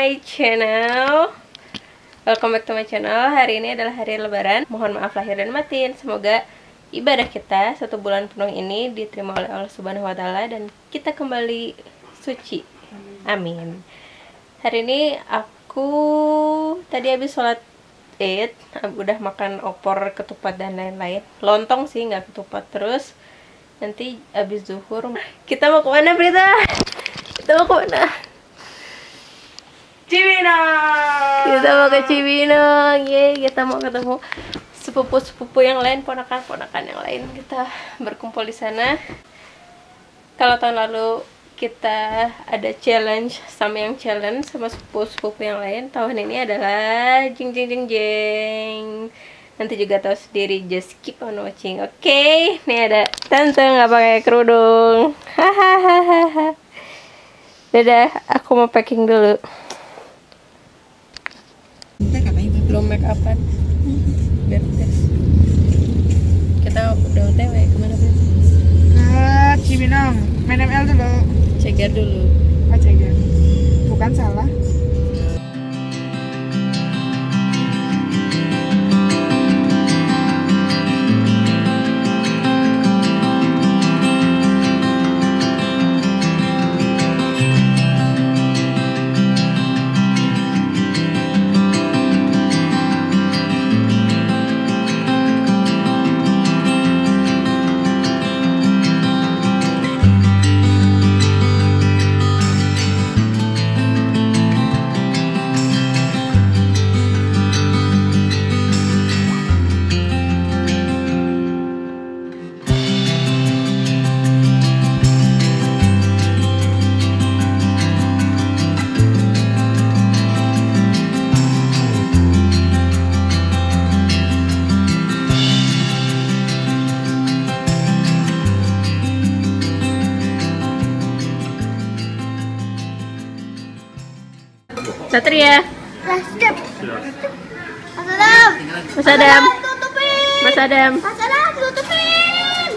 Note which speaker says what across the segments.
Speaker 1: my channel. Welcome back to my channel. Hari ini adalah hari lebaran. Mohon maaf lahir dan batin. Semoga ibadah kita 1 bulan penuh ini diterima oleh Allah Subhanahu wa taala dan kita kembali suci. Amin. Hari ini aku tadi habis sholat Id, udah makan opor, ketupat dan lain-lain. Lontong sih, nggak ketupat. Terus nanti habis zuhur kita mau kemana, Prita? Kita mau kemana?
Speaker 2: Cibinong.
Speaker 1: Kita mau ke Cibinong. Yeay, kita mau ketemu sepupu-sepupu yang lain, ponakan-ponakan yang lain. Kita berkumpul di sana. Kalau tahun lalu kita ada challenge sama yang challenge sama sepupu-sepupu yang lain, tahun ini adalah jeng jeng jeng jeng. Nanti juga tahu sendiri, just keep on watching. Oke, nih ada tante nggak pakai kerudung. Hahaha. Dadah, aku mau packing dulu. Belum make upan. Biar tes. Kita udah OTW kemana, Beb?
Speaker 2: Ke Cibinong. Main ML dulu.
Speaker 1: Ceger dulu.
Speaker 2: Oh, ceger. Bukan salah.
Speaker 1: Satria,
Speaker 3: Step. Mas Adam.
Speaker 1: Mas Adam,
Speaker 3: Tutupin.
Speaker 1: Mas Adam.
Speaker 3: Mas Adam, tutupin.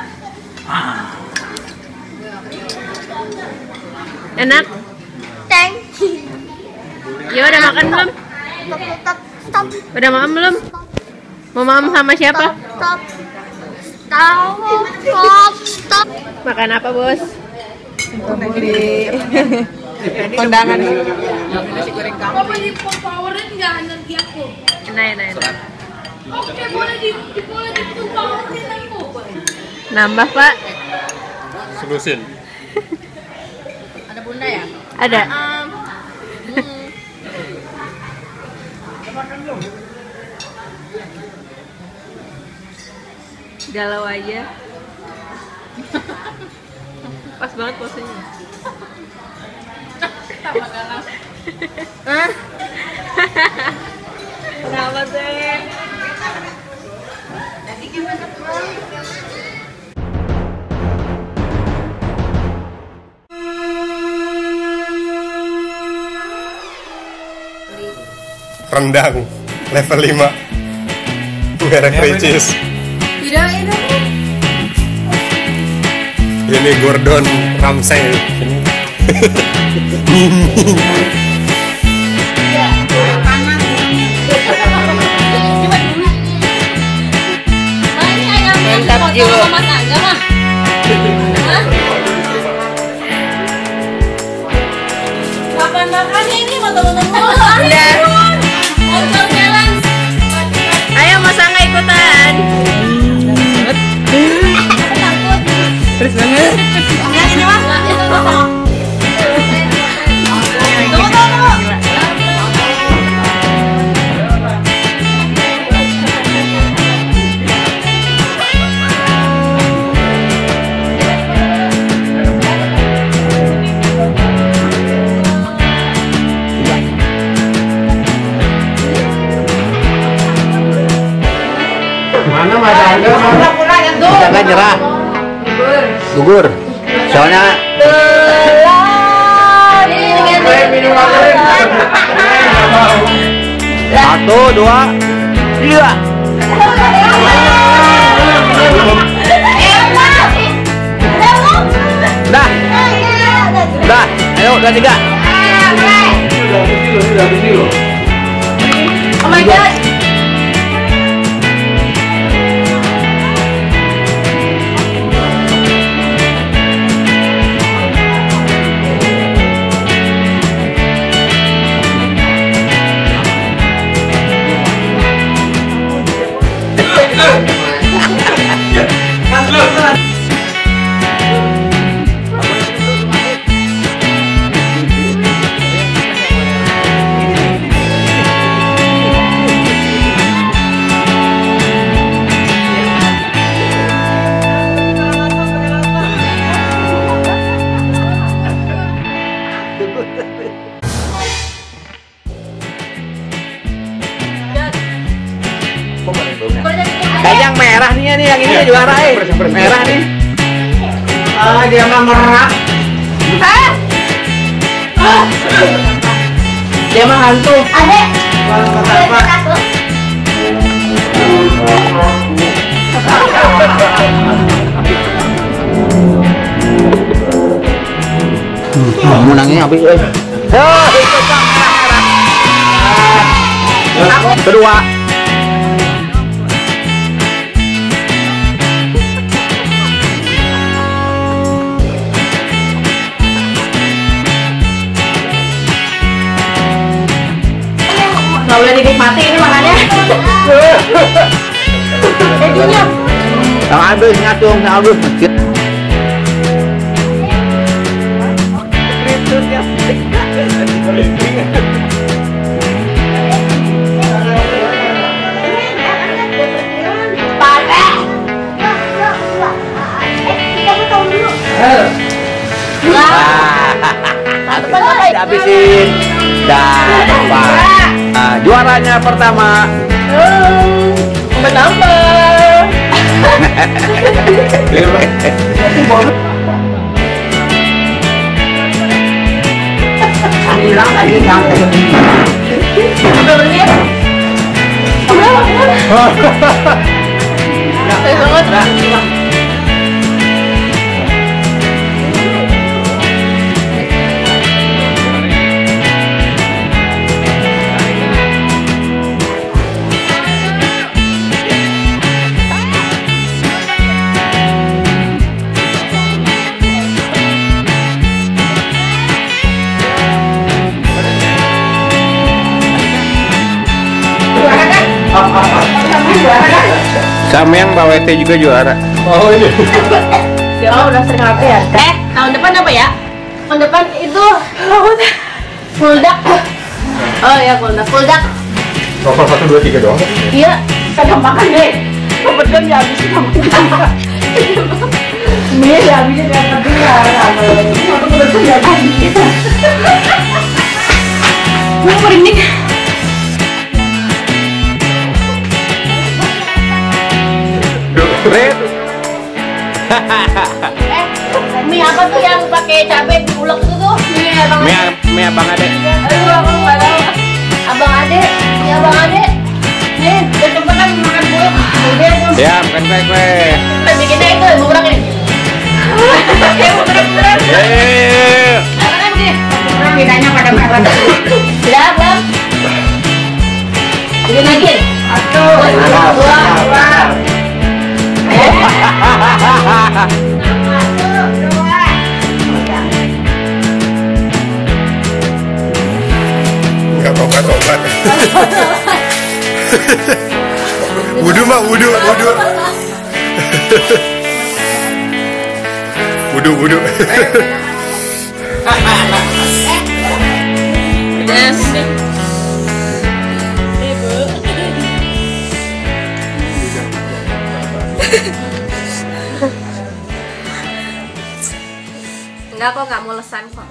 Speaker 1: Enak?
Speaker 3: Thank you.
Speaker 1: Ya udah makan belum?
Speaker 3: Stop.
Speaker 1: Udah makan belum? Mau makan sama siapa?
Speaker 3: Stop.
Speaker 1: Makan apa, Bos?
Speaker 2: Di kondangan nasi goreng kamu.
Speaker 1: Enak. Nambah, Pak?
Speaker 4: Selusin.
Speaker 2: Ada bunda ya?
Speaker 1: Ada. Galau aja. Pas banget posenya.
Speaker 2: Tambah galau.
Speaker 1: Kenapa sih?
Speaker 4: Rendang level 5 merek Ricis. Ini Gordon Ramsay.
Speaker 1: Mantap jiwa.
Speaker 3: Kapan makannya ini mantap-mantap.
Speaker 1: Udah.
Speaker 3: Motor jalan.
Speaker 1: Ayo Mas Angga ikutan.
Speaker 3: Takut.
Speaker 1: Terus banget.
Speaker 3: Ini Mas.
Speaker 5: Mana Mas Angga? Jangan nyerah. Gugur. Soalnya satu, dua, tiga. Dah. Dah. Ayo, udah 3. sudah begini loh.
Speaker 3: Oh my god.
Speaker 5: Kayak yang merah nih yang ini juara merah nih. Ah dia mah merah. Dia mah hantu.
Speaker 3: Adek.
Speaker 5: Mau nangis apa? Kedua.
Speaker 3: Nggak boleh dinikmati ini makannya. Kejunya.
Speaker 5: Yang habis nyatung, yang habis. Habisin dan juaranya pertama
Speaker 3: Menambah.
Speaker 5: hilang tadi sama yang Pak WT juga juara.
Speaker 4: Oh ini.
Speaker 3: Oh udah sering latihan. Tahun depan apa ya? Tahun depan itu Fuldak. Oh ya Fuldak.
Speaker 4: Nomor 1, 2, 3 doang.
Speaker 3: Iya, kagak makan deh. Kebetulan ya habis sama. Mie ya habisnya kayak kedua. Kebetulan ya habis. Mau merinding.
Speaker 5: Red.
Speaker 3: Mie apa tuh yang pakai cabai diulek itu tuh?
Speaker 5: Mie abang Ade.
Speaker 3: Aduh, aku nggak tahu. Abang Ade, ya Abang Ade. Nih, besok kan makan buluk. Udah,
Speaker 5: Ya, makan kue.
Speaker 3: kita bikinnya itu murah ini. Murah. Makan sih. Murah bedanya pada merah. Sudah, Bang. Bikin lagi. Satu, dua.
Speaker 4: Enggak tobat. Wudu mah wudu. Wudu.
Speaker 3: Yes. Enggak kok, nggak mulesan kok.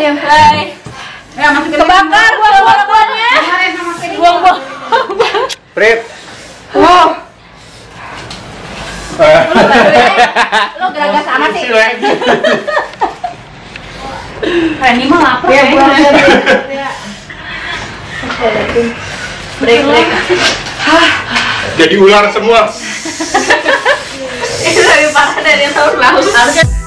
Speaker 1: Bye.
Speaker 3: Ya, masukin
Speaker 1: Kebakar buang-buangnya. Buang-buang.
Speaker 5: Prit.
Speaker 3: Wow. Lo geragas amat sih. Ini mah lapar ya. Break.
Speaker 4: Jadi ular semua.
Speaker 1: Ini lebih parah dari yang tahun lalu.